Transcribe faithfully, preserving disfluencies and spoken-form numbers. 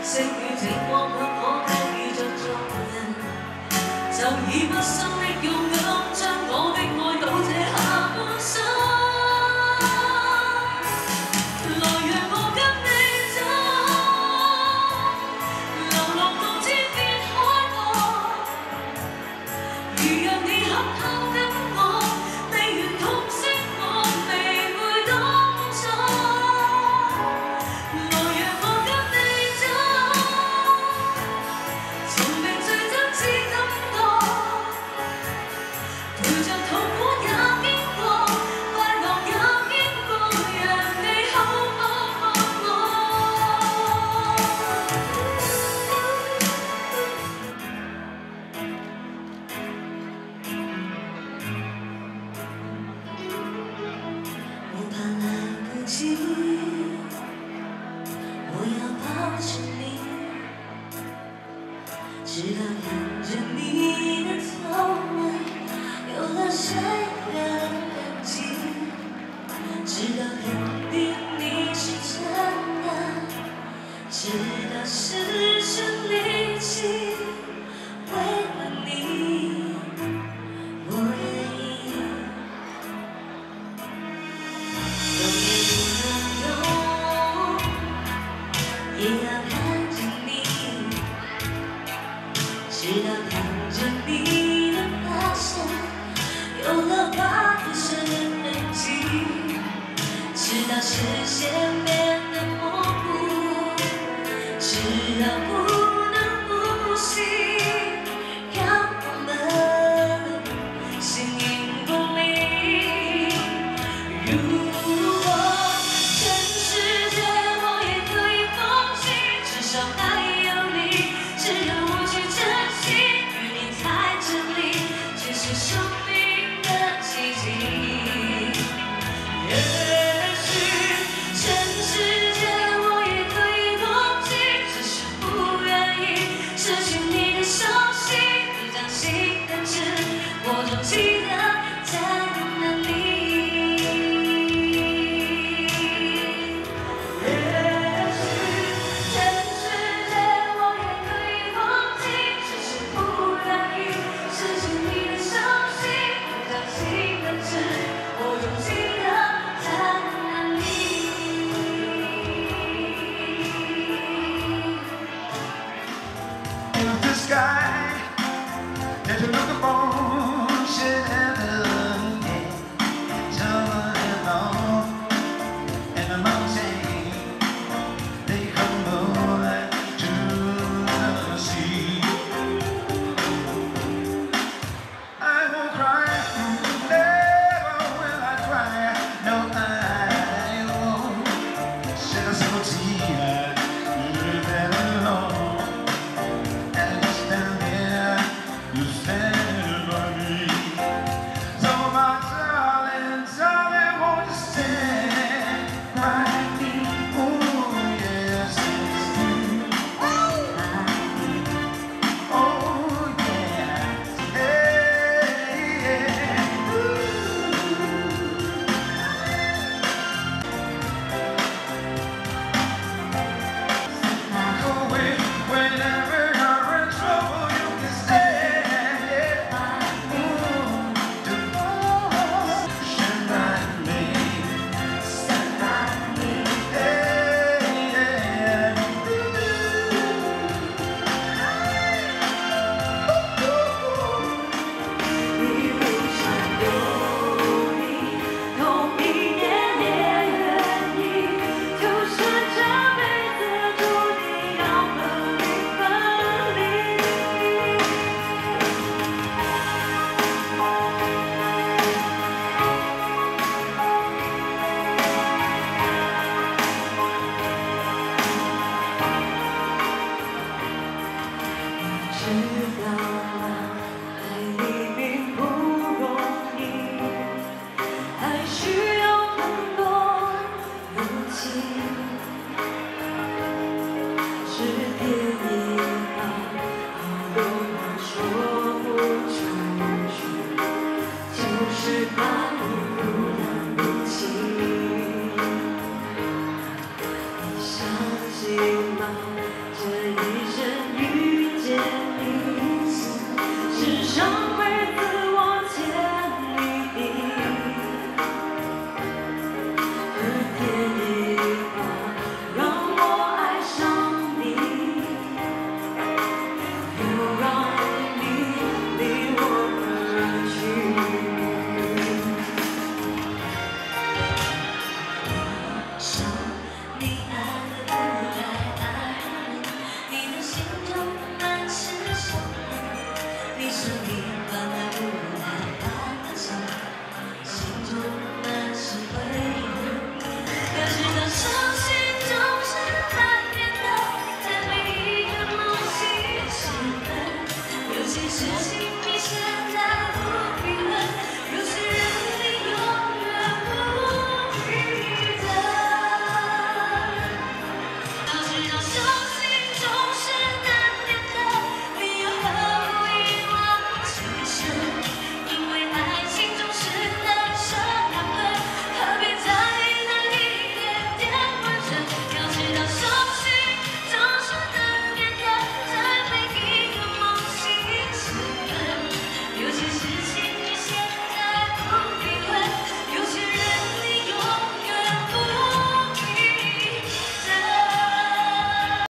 剩餘情況向我繼續做人，就以不生的勇敢將我的愛倒瀉下半生。來讓我跟你走，流浪到天邊海角，如若你恰巧跟我，未願痛惜我，未會當錯。來讓我跟你走，從未最真只感覺，陪着痛苦也經過，快樂也經過，讓你可否放我？我怕來不及，我要抱着你，直到看着你的頭髮有了歲月的痕跡，直到肯定你是真的，直到失去力氣，為了你，我願意。也要看着你，直到看着你的髮線有了八度深的痕跡，直到視線變得模糊，直到不能呼吸，讓我們形影不離。如生命的奇蹟，也許全世界我也可以忘記，只是不願意失去你的手心，你掌心的痣，我總記得在哪裡。也許全世界我也可以忘記，只是不願意失去你的手心。我總記得在哪裡。 In the sky, there's a look of ocean and the day, summer and fall, and the mountain they crumble to the sea. I won't cry.